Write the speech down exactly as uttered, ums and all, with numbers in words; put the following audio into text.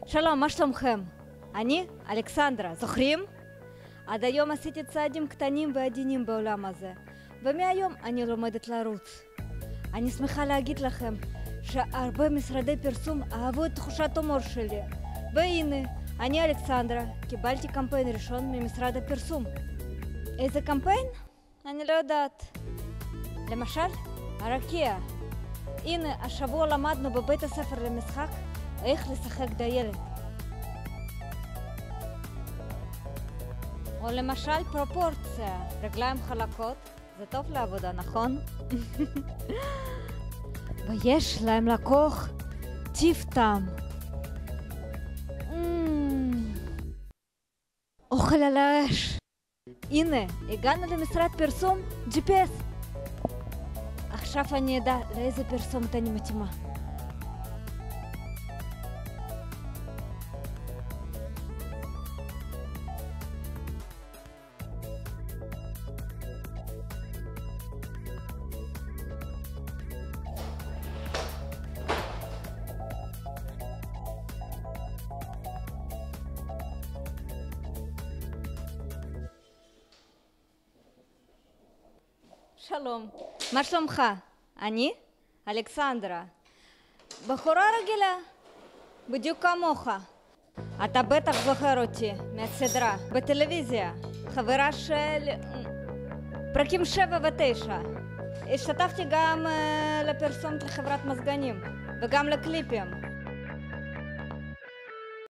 שלום, מה שלומכם? אני אלכסנדרה, זוכרים? עד היום עשיתי צעדים קטנים ועדינים בעולם הזה, ומהיום אני לומדת לרוץ. אני שמחה להגיד לכם שהרבה משרדי פרסום אהבו את תחושת ההומור שלי. והנה, אני אלכסנדרה, קיבלתי קמפיין ראשון ממשרד הפרסום. איזה קמפיין? אני לא יודעת. למשל, הרקיע. הנה, השבוע למדנו בבית הספר למשחק איך לשחק דיילת. או למשל פרופורציה, רגליים חלקות, זה טוב לעבודה, נכון? ויש להם לקוח טיב טעם. אוכל על האש. הנה, הגענו למשרד פרסום ג'י פי אס. עכשיו אני אדע לאיזה פרסומת אני מתאימה. שלום, מה שלומך? אני? אלכסנדרה. בחורה רגילה, בדיוק כמוך. אתה בטח זוכר אותי מהסדרה בטלוויזיה, חברה של פרקים שבע ותשע. השתתפתי גם לפרסומת לחברת מזגנים וגם לקליפים.